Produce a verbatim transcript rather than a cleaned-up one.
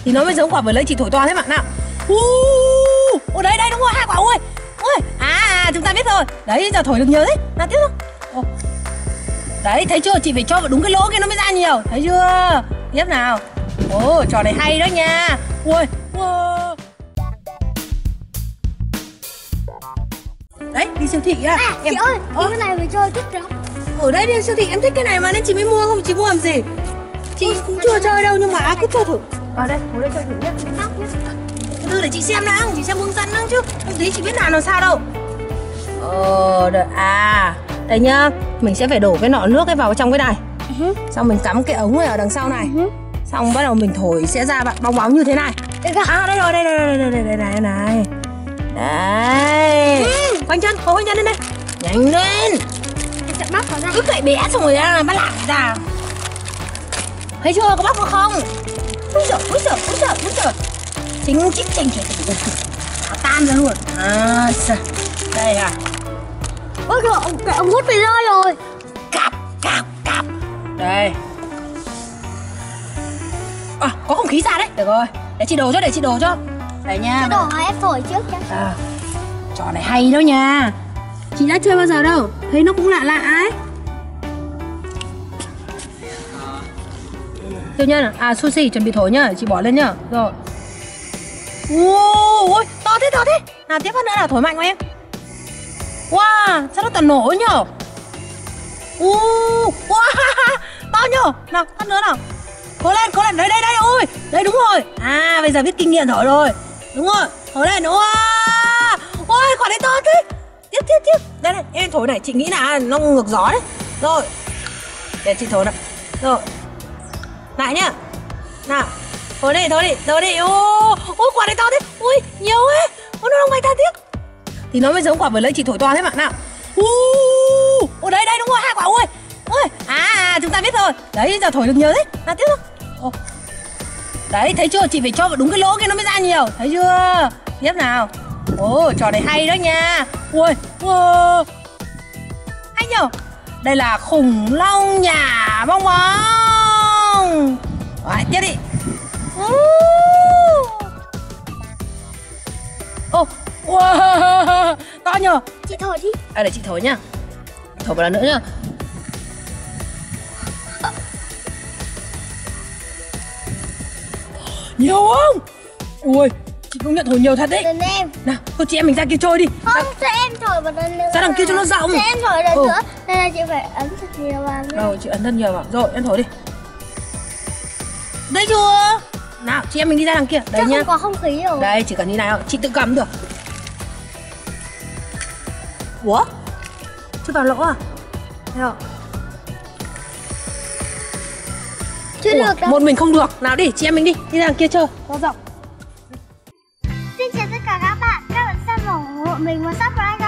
thì nó mới giống quả vừa lấy chị thổi to thế bạn nào. Ồ đấy đấy đúng rồi, hai quả ôi. Ôi à chúng ta biết rồi. Đấy giờ thổi được nhiều đấy. Nào tiếp thôi. Đấy thấy chưa, chị phải cho vào đúng cái lỗ kia nó mới ra nhiều. Thấy chưa? Tiếp nào. Ồ trò này hay đó nha. Ui wow. Đấy đi siêu thị á. À em... chị ơi, Ơ? cái này phải chơi thích lắm. Ở đây đi siêu thị em thích cái này mà nên chị mới mua, không chị mua làm gì. Chị Ôi, cũng chưa chơi đâu nhưng mà cứ chơi thử. Ở đây, ngồi đây chơi thử nhé. Từ để chị xem nào, chị xem hướng dẫn nữa chứ. Không tí chị biết làm làm sao đâu. Ờ, đợi. À, đây nhá. Mình sẽ phải đổ cái nọ nước ấy vào trong cái này. Uh-huh. Xong mình cắm cái ống này ở đằng sau này. Uh-huh. Xong bắt đầu mình thổi sẽ ra bong bóng như thế này. À đây rồi, đây đây đây đây đây đây này này. Đấy. Ừ. Quanh chân, quanh chân lên đây. Nhanh lên. Em sẽ bóc nó ra. Cứ cậy bé xong rồi ra bắt lạc ra. Thấy chưa, có bóc được không? Úi giời, úi giời, úi giời, úi giời. Chính chích chanh chảy nó tan ra luôn. À, đây à. Ôi trời, cái ống hút bị rơi rồi. Cạp, cạp, cạp. Đây. À, có không khí ra đấy. Được rồi, để chị đổ cho, để chị đổ cho. Đây nha. Chị đổ hay em thổi trước cho. À, trò này hay đó nha. Chị đã chơi bao giờ đâu, thấy nó cũng lạ lạ ấy. Tiêu nhân à? À sushi chuẩn bị thổi nhá, chị bỏ lên nhá. Rồi. Wow, ôi, to thế, to thế. Nào tiếp phát nữa là thổi mạnh của em. Wow, sao nó toàn nổ nhở. Wow, wow, to nhở. Nào, phát nữa nào. Cố lên, cố lên, đây, đây, đây, ôi. Đây đúng rồi. À, bây giờ biết kinh nghiệm thổi rồi. Đúng rồi, thổi lên, wow. Ôi, quả này to thế. Tiếp, tiếp, tiếp. Đây, đây, em thổi này, chị nghĩ là nó ngược gió đấy. Rồi, để chị thổi nào. Rồi. Lại nhá. Nào. Thổi đi, thổi đi, thổi đi. Ô, ôi quả này to thế. Ui, nhiều ấy. Ôi, nó không bay ta tiếp. Thì nó mới giống quả vừa lấy chị thổi to thế bạn nào. Ồ, đấy, đây đúng rồi, hai quả ôi. Ôi, à, chúng ta biết rồi. Đấy, giờ thổi được nhiều đấy. Nào tiếp thôi. Ồ. Đấy, thấy chưa, chị phải cho vào đúng cái lỗ kia nó mới ra nhiều. Thấy chưa? Tiếp nào. Ồ, trò này hay đó nha. Ui, wow. Hay nhở. Đây là khủng long nhả bong bóng. Rồi, tiếp đi. Ô, oh, wow, to nhờ. Chị thổi đi. À, để chị thổi nhá. Thổi một lần nữa nhá. Nhiều không? Ui, chị công nhận thổi nhiều thật đấy. Đến em. Nào, thôi chị em mình ra kia chơi đi. Không, nào. Cho em thổi một lần nữa. Ra đằng kia cho nó rộng. Cho em thổi lần ừ. nữa. Nên là chị phải ấn thật nhiều vào. Rồi, chị ấn thật nhiều vào. Rồi, em thổi đi. Đấy chưa? Nào, chị em mình đi ra đằng kia. Đấy chắc nhá. Không có không khí rồi. Đây, chỉ cần như này, chị tự cầm được. Ủa? Chưa vào lỗ à? Thấy không? Chưa Ủa, được đâu. một mình không được. Nào đi, chị em mình đi. Đi ra đằng kia chơi. Nó rộng. Xin chào tất cả các bạn. Các bạn xem ủng hộ mình và subscribe